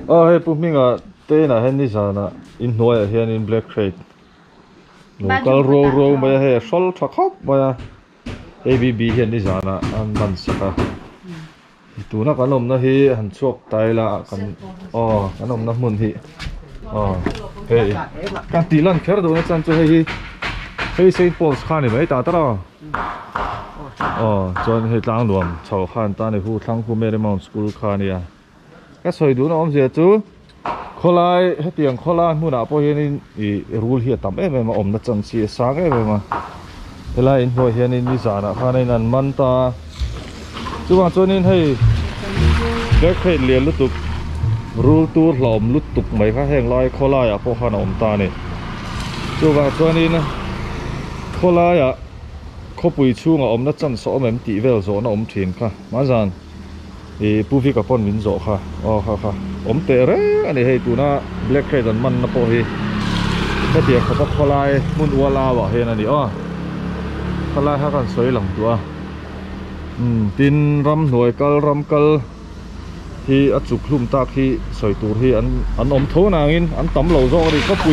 Hey puming a te na hen ni sana in noya hian in black crate local row mai he sol thakop mai ABB hian ni sana an man saka tuna kanom na hi han chuak tai la kan kanom na mun hi hey kan tilan kher do na chan chu hi hey St Paul's khan ni mai ta tara chuan hei tlang nuam chho khan ta ni hu thlang hu Marymount School khan ya cái soi đủ nó om gì chú kholai hết tiền kholai mua nào bao nhiêu thì rule hiện tầm em mà om nó chẳng chỉ sáng cái mà thế là in hồi hiện in đi giả là pha này là man ta chú bạn cho nên hay cái khai liền lúc tục rule tour lòm lúc tục mấy cái hàng lai kholai à bao khăn om ta này chú bạn cho nên kholai à khó bùi chu mà om nó chẳng sợ em tỉ về rồi nó om thuyền cả má giàn thì puvi cả con mình rõ kha kha tệ đấy anh ấy tụi nó black crate dan man nó po hi cái tiềnเขาก็lai mun wala wa he na ni kholai ha kan soi lang tua tin ram hnuai ram kal hi a chuk hlum ta khi soi tur hi an om tho na ngin an tam lo zo ri ko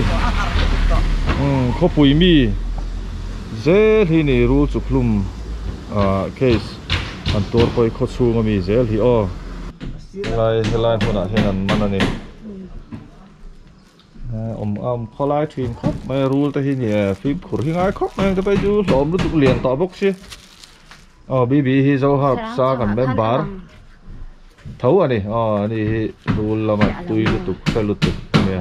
pui mi ze hi ni ru chuk hlum case an tor poi kho chu ngami zel hi lai huna hian man ani kholai thim khop mai rule ta hi ni phim khur hi ngai khop mai ta pai ju lom lu tuk lian ta bok si bb hi zo hap sa kan member thau ani ni rule lama tui lu tuk sa lu tuk ne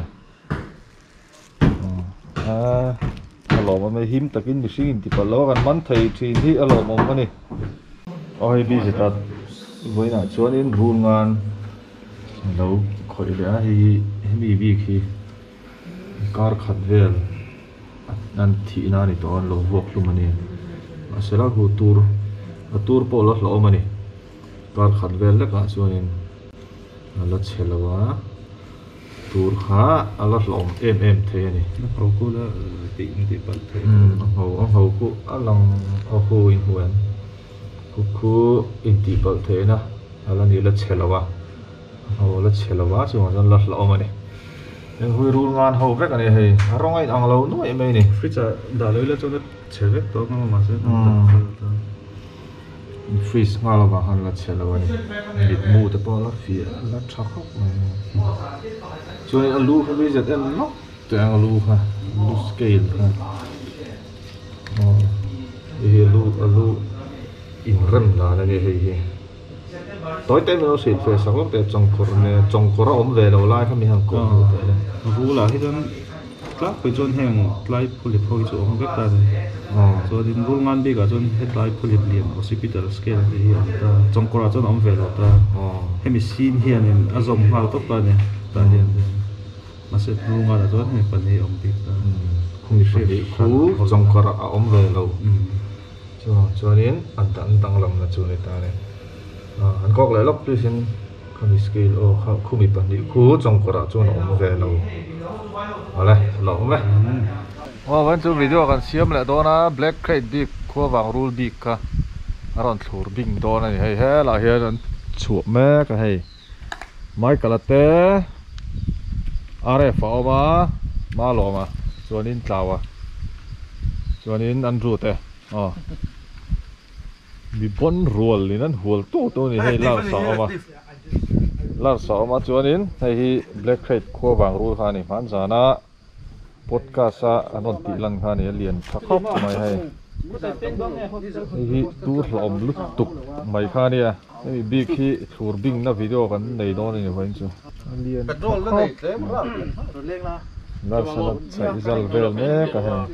alom mai him takin mi sing ti palo kan man thei thin hi alom om ani hi bi ta với lại chúa đến rùn ngan lâu khỏi lẽ thì mi vi khi car khát về anh thị na này to lâu vóc luôn mà nè sẽ là hồ tour polo lâu mà nè car khát về là cả chúa nên là chơi lâu á tour khá là lâu em thế này hầu cô là tị bật thế hầu cô lòng hầu in huấn ku inti bal the na ala ni la chelawa la chelawa chu ma la la ma ni en hui rul ngan ho vek ani hei rong ai ang lo no e mai ni freezer da le la chu na cheve to ma se freeze nga la ba han la chelawa ni bit mu te pa la fi la thak khop chu ni alu kha bi zet en no te alu kha lu scale kha alu in rem la na ni hei tối tới nó xịt về sau lúc để trồng cỏ ốm về đầu lai khôngมีhàng cỏ vu là cái đó clap với chôn hàng lai phulip thôi chỗ không biết ta rồi thì vu ngan bị cả chôn hết lai phulip liền hospital scale thì ta trồng cỏ chôn ốm về đầu ta hay mình xin hiện nên azom vào tốt ta này ta liền mà sẽ vu ngan là chôn hay phần này ốm bị ta không bị phù trồng cỏ ốm về đầu cho nên anh tăng làm là chỗ này ta này anh có lại lóc đi xin không bị scale không bị bẩn đi cú trong quả chỗ nó về lâu đây lâu mấy vẫn chú video còn xem lại đó na black crate big khoa vàng rule big cả aron thur bing đó này hay là hiện chuột mẹ cái hay mai cả là té phao mà lo mà cho nên chào cho nên ăn ruột thế bị bón ruột thì nó ruột to này hay là sao mà cho nên hay black crate khoa vàng rule khan này phán giả na podcast anh on tị lăng khan này liền thắc khóc mày hay tour lom lúc tục mày khan này cái big khi tour bing na video kan này đó này vậy chứ liền là sao chạy dal về nè cả hai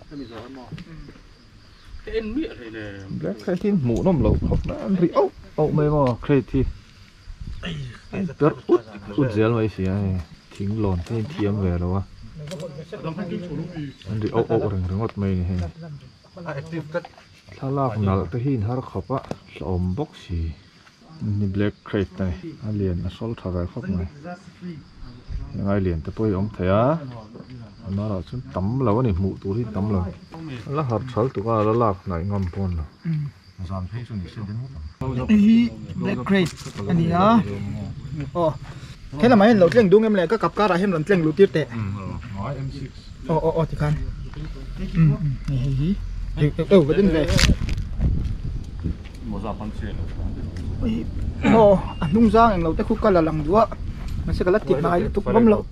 black crate thì mũ nó lẩu học nó ăn rỉ ốc mày mà crate thì rất út dễ vậy xí ai thính lòn thế thiêm về rồi anh rỉ ốc rừng ngọt mày nàyถ้าลากหนักแต่หินหาขบอะสมบกสีนี่ black crate này anh liền assault thằng cái khóc nàyยังไงliềnแต่tôi ông thấy á nó là chúng tắm lâu này mụ túi tắm lâu là hạt sấu tụi nó lạc này ngâm pon rồi black crate anh đi á thế là mấy lẩu tleng đúng em lại các cặp cá ra hem lần tleng lụt tiết tệ nói M6 thì khăn đâu cái đến về một giờ phân chuyện anh nung giang anh lẩu tới khúc cá là lằng đũa nó sẽ có lát thịt này tục bấm lẩu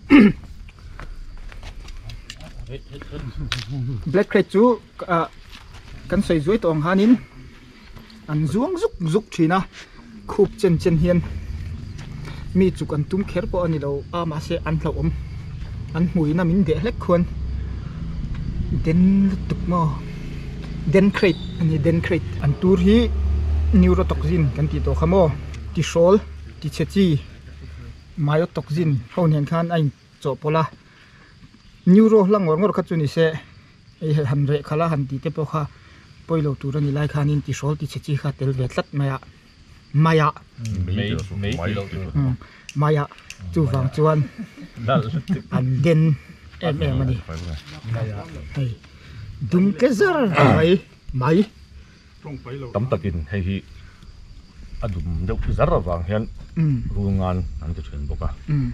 black crate chú căn sợi dưới tòng hanin anh zuang zuk chỉ na khúc chân hiền mi chụp anh tung khéo po anh đâu mà sẽ ăn lẩu anh mùi na mình để lách khuôn den tục mo den crate anh tour hi neurotoxin kan ti to khamo ti sol ti chechi myotoxin hon hian khan ain cho pola neuro lang ngor kha chuni se ei han re khala han ti te po kha poilo tur ani lai khanin ti sol ti chechi kha tel ve tlat maya maya chu wang chuan an den em ani hey dum kezar mai tấm takin hay hi adum deuh zara wang hian rungan an ti thlen boka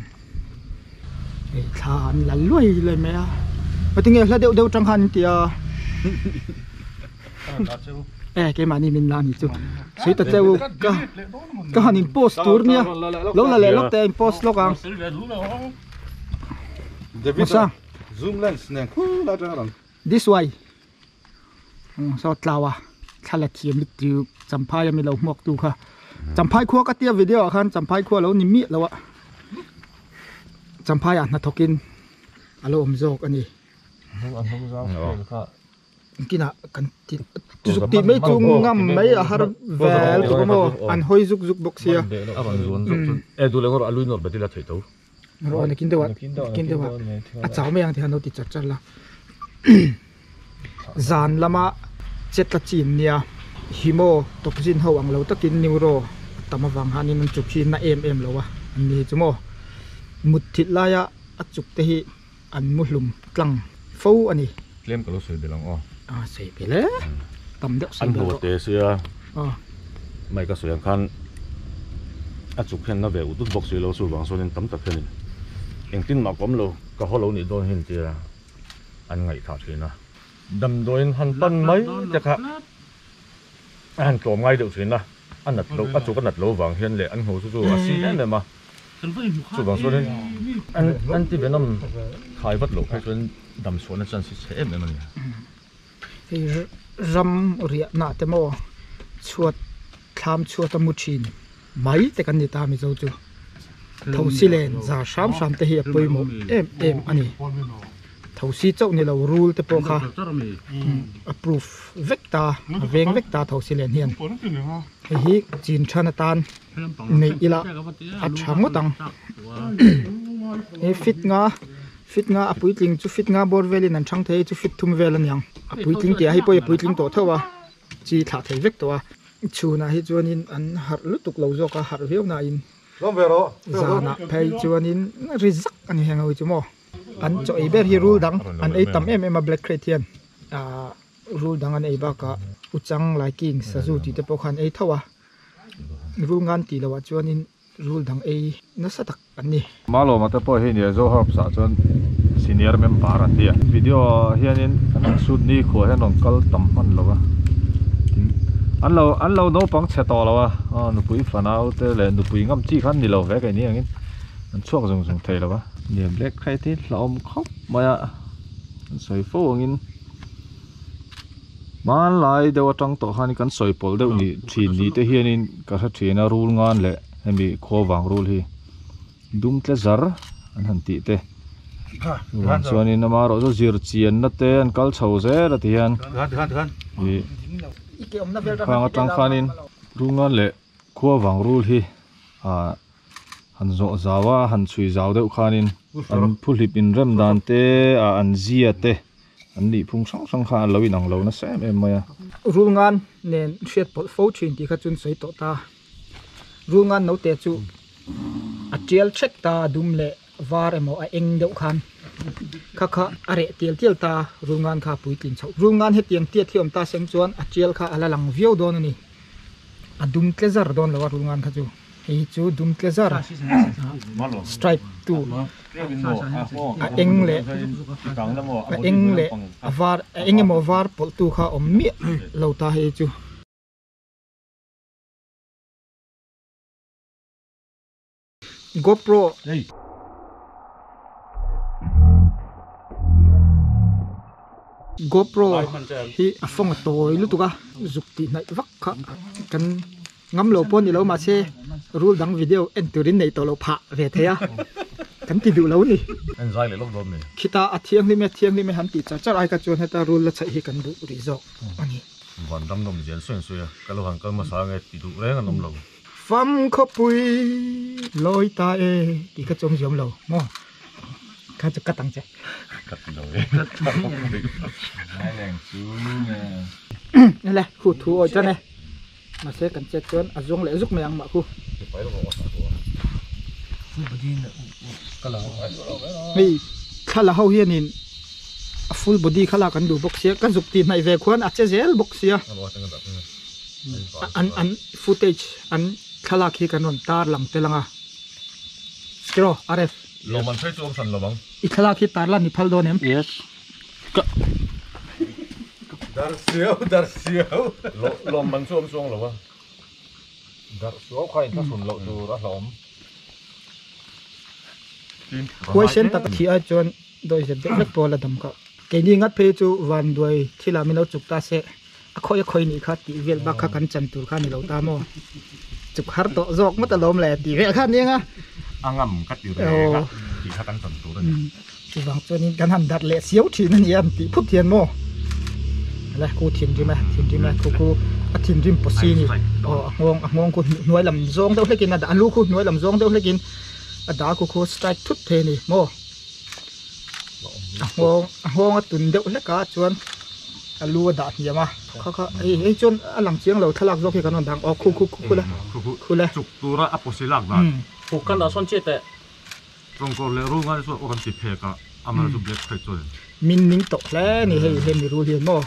than la loi le me a patinge hla deuh tang han tia cái mà mình làm gì chứ suy ta treo cái hành post tour nia lâu là lẹ lúc tay post lúc à sao zoom lens nè là ra rồi this way sao tao à thay là kiếm được tiêu chấm phai mình lâu mọc tu kha chấm phai khua cái tia video khan chấm phai khua lâu nín miết lâu à chấm phai à nó thokin alo omzok ani kina kan zuk ti mai chung ngam mai a har vel tu mo an hoi zuk boxia aban zon e du lengor alui nor betila theito ro ne kin dewa a chaw me ang thi hanu ti char la zan lama chetla chin nia himo toxin ho ang lo takin neuro tamawang hanin chuk hi na em lowa an ni chumo mut thit la ya a chuk te hi an muhlum tlang fo ani lem ka lo soi belang o sei pele tam deuh an ho te sia mai ka soyan khan a chuk hen na ve utut box lo su wang sonin tam tak hen engtin ma kom lo ka holo ni don hin tia an ngai tha thina dam doin han pan mai te kha an kom ngai deuh thina an nat lo a chuk an nat lo wang hen le an ho chu a si ne ma chu wang sonin an ti venom khai vat lo khai chon dam suan chan si se em mani ram ria na te mo chuat tham chuat amuchin mai te kan ni ta mi zo chu thosi len za sham te hi poi mo em ani thosi chau ni lo rule te po kha approve vecta veng vecta thosi len hian hi chin thana tan nei ila a thang tang e fit nga apui tling chu fit nga bor velin an thang thei chu fit thum velan yang apui tling ti hi poi apui tling to thowa chi tha thei vek to chuna hi chuanin an har lutuk lo zo ka har veu na in zana phei chuanin rizak ani hengoi chu mo an cho iber hi rule dang an ei tam em a black crate hian rule dang an ei ba ka uchang liking sazu ti te pokhan ei thawa rule ngan ti lawa chuanin rule dang ei na satak ani malo mata po hi ni zo hop sa chon senior member atia video hianin an sud ni kho hen ong kal tam han lowa an lo no pang che to lowa nu pui fanau te le nu pui ngam chi khan ni lo ve kai ni angin an chuak zong thei lowa ni black khai ti hlom khop maya an soi fo angin man lai dewa tang to hani kan soi pol deuh ni thin ni te hianin ka tha thina rule ngan le hemi kho wang rule hi dum tle zar an han ti te chuanin namaro zo zir chian na te an kal chho ze ra ti hian khang atang khanin rungan le kho wang rule hi han zo zawa han chui zaw deuh khanin an phulhip in rem dan te an zia te an ni phung sang kha lo in ang lo na sem em maya rule ngan nen hriat pol fo thin ti kha chun soi to ta rule ngan no te chu a tial check ta dum le var emo a eng deuh khan kha are tial ta rule ngan kha pui tlin chho rule ngan he tiang tia thiom ta seng chuan a tial kha ala lang viau don ani a dum tlezar don lawa rule ngan kha chu hi chu dum tlezar stripe tu eng le avar engemaw var pol tu kha om mi lo ta he chu GoPro hi afong toy lu tuka zukti nai vak kha kan ngam lo pon ni lo ma se rule dang video enturin nei to lo pha ve thea kan ti du lo ni en zai le lok dom ni khita athiang ni me han ti cha cha ai ka chon heta rule la chai hi kan du ri zo ani van dam dom jen suen suya ka lo han ka ma sa nge ti du re ngam lo fam kho pui loi ta e ki ka chom jom lo mo ka chu ka tang che cắt đầu đấy hai đèn xuống nè này khu thu ở cho này mà sẽ cần chết chén à dùng lẽ giúp mèng mà khu mi khá là hậu hiền nhìn full body khá là cần đủ bốc xía cần giúp tiền này về khuôn ắt sẽ dễ bốc xía ăn footage ăn khá là khi cần hoàn ta làm tê lăng à kêu RF lo man thấy chôm sần lo bang ikhala khi tarla ni phal don em yes dar siêu lo man chôm xuống lo ba dar siêu khai ta sun lo tu ra lom quay sen ta thi a chon doi se bek pola dam ka ke ni ngat phe chu van doi thila mi lo chuk ta se a khoi ni kha ti vel ba kha kan chan tur kha ni lo ta mo chuk har to jok ma ta lom le ti ve kha ni nga angam cắtอยู่เลยครับที่ข้าตั้งต้นตัวเลย thì vàng cho nên căn hẳn đặt lệ xíu thì nên em tí phút tiền mò là cô thiền đi mà cô thiền đi bớt xí nhỉ ngon cô nuôi làm rong đâu lấy kín là đã lú cô nuôi làm rong đâu lấy kín đã cô strike thút thế này mò ngon tuần đâu lấy cá chuan lú đã gì mà khá ấy chuan làm chiang lẩu thắc dọc cái con đằng khu là chụpตัวละอัปโปซิลักนะผูกกันเราซ่อนเจ็ดแต่ตรงก็เลยรู้งั้นส่วนโอกันติเพกะอามาจุบเล็กเคยจน min ning to le ni he mi ru hian mo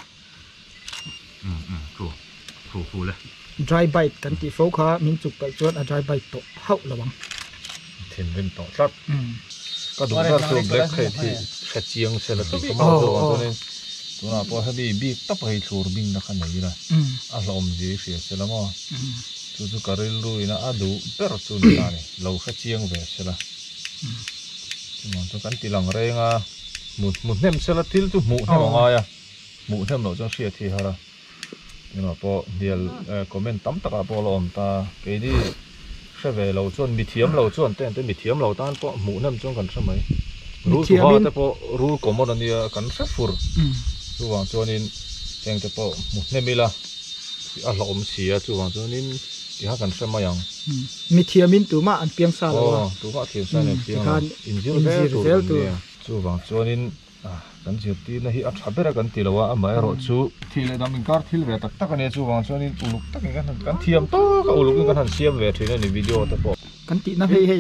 ถูเลย dry bite kan ti fo kha min chuk pa chuan a dry bite to hau lawang เทนเป็นต่อชัดก็ดูว่าจุบเล็กเคยที่แค่เจียงเสร็จแล้วก็มาตัวนี้ตัวน่ะพอให้บีตับให้ชัวร์บินนักขนาดนี้นะอารมณ์ดีเสียเสร็จแล้วมั้งจู่ๆก็เรียนรู้นะอะดูเปิดจุดนี้นี่เราแค่เจียงเวสเสร็จแล้วมันต้องการตีหลังเรงอ่ะหมุนเต็มเสร็จแล้วทิลตุหมุนให้มองอ่ะหมุนให้เราจังเสียทีฮะละนี่นะพอเดี๋ยวคอมเมนต์ตั้มตะกับพอเราตาไปดิใช่เวเราชวนมีเทียมเราชวนแต่มีเทียมเราต้านพอหมุนให้มันจังกันใช่ไหมรู้ตัวแต่พอรู้กมมันเนี่ยกันสักฟุร์จู่ว่าชวนนี่แจ้งแต่พอหมุนให้มีละอารมณ์เสียจู่ว่าชวนนี่ที่หากันใช่ไหมยังมีเทียมินตัวมาอันเปียงซาแล้วตัวมาเทียมซาเนี่ยเปียงอินจิลเวลตัวจู่ว่าชวนนี่กันจีบตีนะฮีอัดชับเบรกันตีแล้วว่าไม่รอจู่ทีเลยดำมิงการทีเลยตักตักกันเนี่ยจู่ว่าชวนนี่อุลุกตักกันเทียมโตก็อุลุกกันหันเสียมเวทีในวิดีโอแต่พอกันตีนะเฮ้ย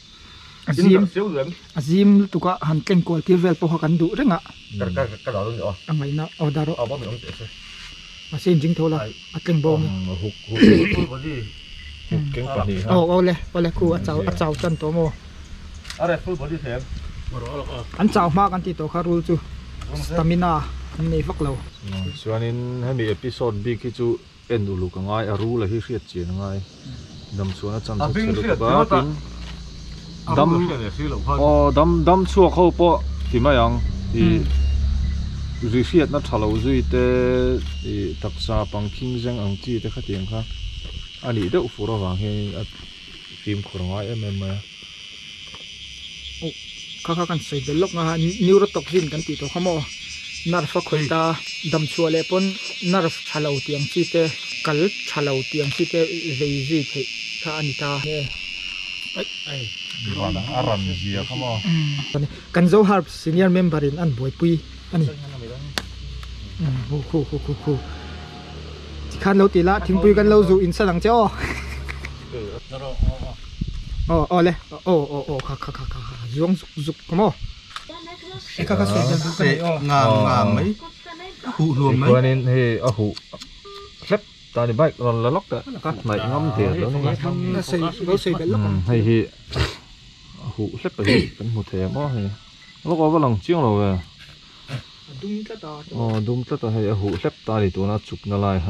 อาซิมตุกะหันเก่งกว่าที่เวลพอกันดูเรื่องอ่ะก็เราต้องอังไงนะเอาดารุเอาบ้าไม่ต้องเตะใช่อาซิมจริงเท่าไรอัดเก่งบงหุกเก่งปานนี้เอาเลยครูอัดเจ้าจันตัวโมอะไรฟูลบอดี้เทมอันเจ้ามากอันที่ตัวคารูจูสตามินาอันนี้ฟักเราส่วนนี้ให้มีเอพิโซดบิ๊กที่จูเอ็นดูลูกง่ายรู้เลยที่เสียเจียง่ายดำส่วนจันทร์เสร็จแล้วก็ดำชั่วเข้าปะที่ไม่ยังที่รีเฟียดนัดทะเลาะจุยเตะทักษะปังคิงเซงอังจีเตะขัดยังค่ะอันนี้เด็กฟูระวังให้ฟิล์มขรง่ายเอ็มโอ้ข้ากันใส่เดล็อกนะฮะนิวโรตอกซินกันติดตัวขโมยนาร์ฟคนตาดำชัวเลยปนนาร์ฟทะเลาะที่อังจีเตะกัลทะเลาะที่อังจีเตะเวซีเตะข้าอันนี้ตาเนี่ยอารันเสียขโมยกันโซฮาร์บซีเนียร์เมมเบอร์อันบวยปุยอันนี้คู่ที่ขันเราตีละทิ้งปุยกันเราสู่อินสลังเจ้าเลยค่ะซุกขโมยข้าสวยจังงามไหมหูรวมไหมตัวนี้เฮ้หูเล็บตานี่ใบรอนละล็อกแต่ไหนง้อมเถี่ยแล้วนี่น่าใส่เราใส่เป็นลูกให้ฮีหูเล็บไปเป็นหูเถี่ยมั้งให้แล้วก็ว่าหลังเชียงเราเว้ยดุ้งตาต่ออ๋อดุมตาให้หูเล็บตานี่ตัวน่าจุกน่าลายฮะ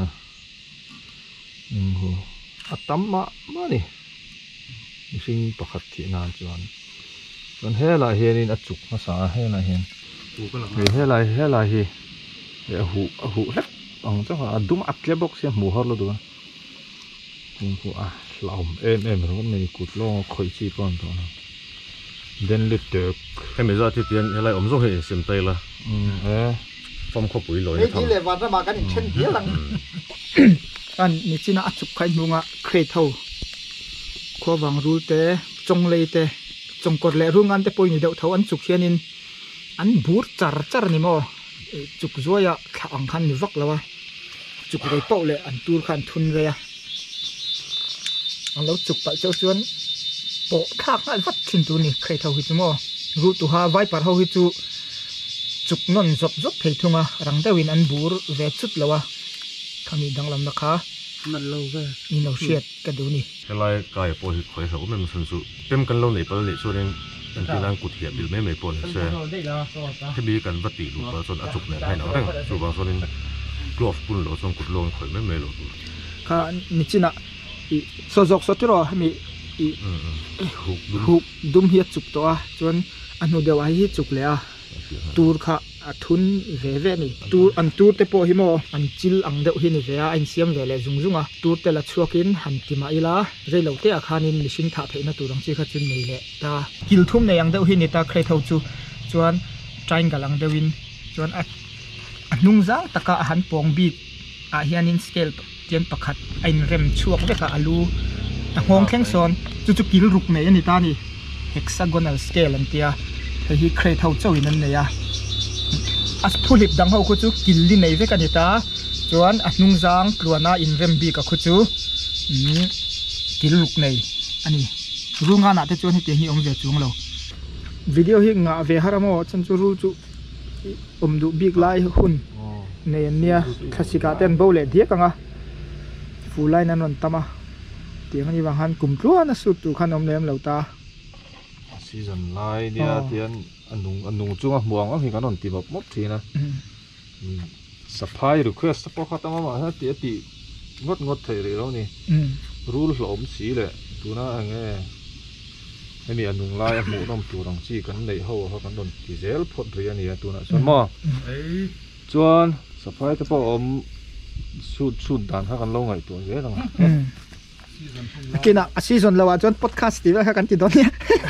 หูอัตตมมานี่สิ่งประคัดที่นานจวนมันเฮลาเฮนี่อัดจุกภาษาเฮลาเฮนเฮลาเฮหูเล็บอ๋อเจ้าค่ะดุมอัดเล็บบอกเสียหมูฮอดแล้วดูหูลาวเอ็มรู้ว่าไม่กุดลงคอยชีพอนตัวนั้นเดินลึกเด็กให้ไม่รู้ที่เตียนอะไรผมส่งให้เสียมเตยละฟอมข้าวปุ๋ยลอยทำนี่เลยวันละมากันเช่นเดียวกันอันนี้จีน่าอัดจุกใครมุงอ่ะเคยเท่าขั้ววางรูเตะจงเลยเตะจงกดเลยรุ่งงานเตะปอยนี่เดาเท่าอันจุกเชียนินอันบูร์จาร์นี่มั้งจุกจ้วยอะข้างคันนี่วักแล้ววะจุกเลยเป่าเลยอันตูร์คันทุนเลยอะอันแล้วจุกไปเจ้าชวนโปะข้างอันวัดทิ้งตัวนี่ใครเท่าหิจูมั้งรู้ตัวหาไว้ปัดเท่าหิจูจุกนนจบเพลทุงอะรังเดวินอันบูร์เวชุดแล้ววะทางนี้ดังลำนะคะมันโลเวนี่เราเชียดกันดูนี่อะไรกายปอยคอยเขาไม่มันสุดเป็นกันลงไหนไปเลยส่วนนี้อันที่นั่งกุดเหียบอยู่ไม่ปนใช่ที่มีกันวัตถุรูปส่วนอจุกเนี่ยให้หนังส่วนบางส่วนนี้กลอฟปุ่นหรือส่วนกุดลงคอยไม่หรอกค่ะนี่จีน่ะอีสจกสติรอมีอีหุกดุมเฮียจุกตัวจนอันนู้เดียวให้จุกเลยอ่ะตูร์ค่ะทุนเวนี่ตูร์อันตูร์เตปโอฮิโมอันจิลอังเดวหินเวียอันเสียมเวลจุงอ่ะตูร์เตละชัวกินหันติมาอีลาเรื่องเตะอาคานินมิชินท่าเทนตูรังจีขัดจุนนี่แหละตากิลทุ่มในอังเดวหินตาใครเท่าจูจวนใจกับอังเดวินจวนนุ่งจังตะกะหันปองบีดอาเฮียนินสเกลเจียนประคัดไอเร็มชัวกเวกอาลูห้องแข้งซอนจุกิลรุกในอันนี้ตานี่เฮกซาโกนัลสเกลอันเตียเฮียใครเท่าเจ้าอินนั่นเนี่ยอัศผู้ลิบดังเขาคุจูกิลลิในเวกันนี่ตาจวนนุ่งจังกลัวน่าอินเร็มบีกับคุจูกิลรุกในอันนี้รู้งานอะไรจวนให้เตียงฮีอมเวจุงเราวิดีโอฮีงาเวฮาร์โมฉันจูรู้จูดูบิ๊กไลท์หุ่นในเนี่ยคลาสสิกาเต้นโบว์เล่เดียกังอ่ะฟูไลน์นั่นวันตามาเตียงนี้บางฮันกุมตัวน่ะสุดตัวขนมเลี้ยงเหล่าตาซีซันไลน์เนี่ยเตียนอันนุ่งจุงอ่ะมองอ่ะเห็นกันนนตีแบบมดทีนะสปายหรือเควสปอคัตมามาฮะเตียตีงดเทเรื่องนี้รูลหลอมสีเลยตัวน่ะไงไม่มีอันนุ่งลายหมูน้ำตัวรังจีกันในห้องเขากันโดนที่เซลพอดเรียนนี่ตัวน่ะส่วนมาจวนสะพายจะพออมสุดด่านเขากันลงไงตัวเยอะจังกินอ่ะซีซันเราจวนพอดคาสต์ที่ว่าเขากันที่ตอนเนี้ย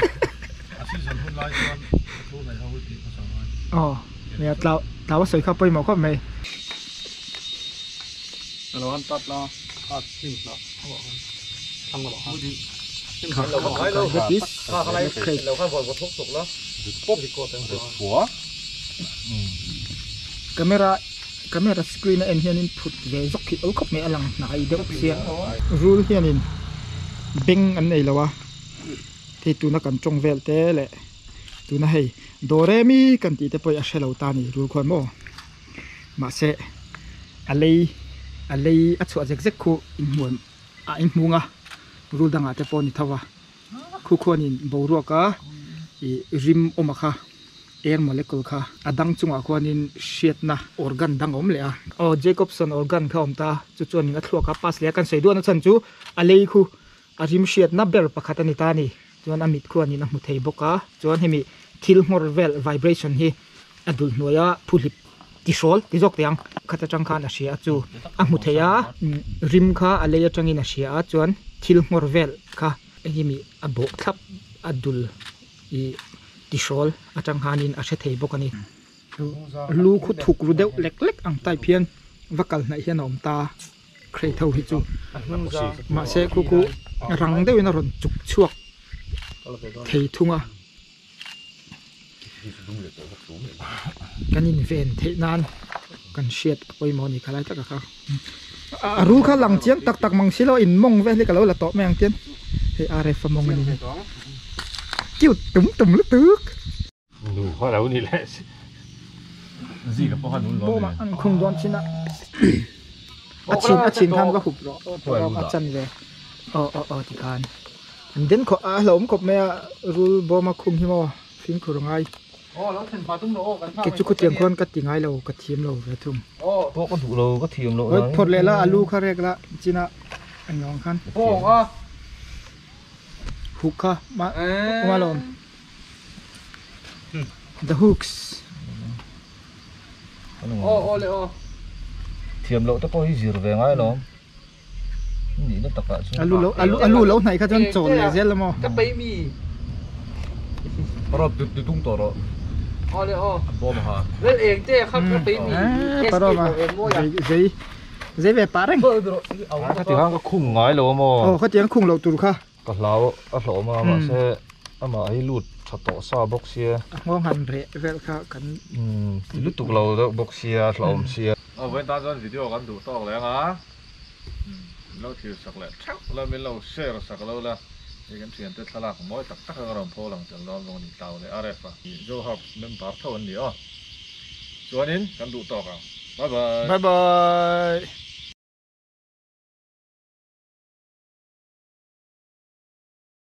อ๋อเนี่ยเราว่าสวยเข้าไปหมอก็ไม่เราอันตัดละตัดทิ้งละทำกับเราเราก็ให้เราดิสอะไรเราข้าวผลกระทบสุกแล้วปุ๊บดีกว่าเป็นหัวกล้องสกรีนเอ็นเฮียนินพุทธเวจคิดเอาขบเมอลังนายเด็กเสียรูลเฮียนินเบ่งอันไหนแล้ววะที่ตัวนักกันจงเวลเตะแหละตัวนั้นให้โดเรมีกันตีเตปอยอาเชลตานี่รูคนโมมาเสอะไรอัศวะเจ็กคูอินมุงอ่ะรูดังอาเตปอนิทว่าคู่คนอินบรัวกะริมอมค่ะเอร์โมเลกุลค่ะอดังจุงอ่ะคนอินเชียดนะออร์แกนดังอมเลยอ่ะอ๋อเจคอบสันออร์แกนเขาอมตาจุดนี้งัดหัวกับปัสเลียกันใส่ด้วยนะฉันจูอะไรคู่ริมเชียดนับเบอร์ปะคัตนิตานี่จวนอามิดคนอินมุทัยบกะจวนให้มีทิลมอร์เวลไวเบรชั่นฮีอดุลนัวยาผู้ลิบติโซลติจกเตียงขัดจังคานอาเซียจูอามุทัยาริมค่ะอะไรจังอินอาเซียจวนทิลมอร์เวลค่ะไอ้มีอโบทับอดุลติโซลอาจังคานินอาเซเทบกันนี่ลูกขุดถูกรูเดวเล็กๆอังไตเพียนวักกัลในเฮียนอมตาใครเท่าฮิจูมาเสคุรังเดวินารอนจุกชวกเททุ่งอ่ะกันอินเวนเทนานกันเชียดไปมอนี่ขลายตะกะเขารู้ข้าหลังเจียนตักมังสิเราอินมงเวลิกะเราละโตแมงเจียนเฮอาเรฟมงนี่กิ้วตุ่มลึกตึกดูเพราะเรานี่แหละสิกับพ่อหนุ่มร้อนโบมาอันคงโดนชินะอาชินทำก็หุบหรออาจันเลยที่การเด่นขอหลอมขบแม่รูบอมาคุมหิมอฟิงคุรงไงจุกเตียงคนก็ติงไงเราก็ทีมเราไปทุ่มพวกก็ถูกเราก็ทีมเราพอดเลยละอาลูข้าแรกละจีน่าอันน้องขันโอ้ก็หุกค่ะมาลม the hooks เลยทีมเราต้องไปยืดแรงไงเนาะนี่นั่นตะกะอาลูแล้วไหนเขาจะโจรเลยเสร็จแล้วมั้งก็ไปมีเราติดตุ้งตัวเราเลยบอมฮะเล่นเองเจ้ครับก็ไปมีปะรอมาเจ๊แบบปาร์งเขาตีข้างก็คุ้งไงเรามั้งเขาตีข้างคุ้งเราตุลค่ะก็เราเอาหลอมาเสียเอามาให้ลูดชัดต่อซาบ็อกเซียงอหันเร่เวลค่ะกันลูดตุกเราบ็อกเซียหลอมเซียเว้นตาจนวิดีโอกันดูต่อแล้วอ่ะเราถือสักแล้วเราไม่เราแชร์สักแล้วละยังกันเสียงเตะสลักมวยตักตักกระรำพอหลังจากเราลงนี่เตาเลยอะไรฟ้าโยฮับเมมปาร์ทวันเดียวส่วนนี้กันดูต่อกันบ๊ายบาย